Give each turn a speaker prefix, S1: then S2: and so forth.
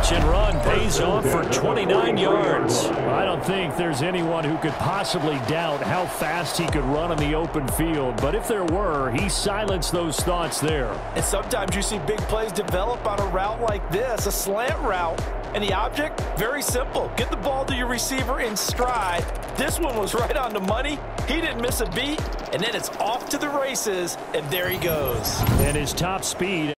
S1: catch and run pays off for 29 yards. I don't think there's anyone who could possibly doubt how fast he could run in the open field. But if there were, he silenced those thoughts there.
S2: And sometimes you see big plays develop on a route like this, a slant route. And the object, very simple. Get the ball to your receiver in stride. This one was right on the money. He didn't miss a beat. And then it's off to the races, and there he goes.
S1: And his top speed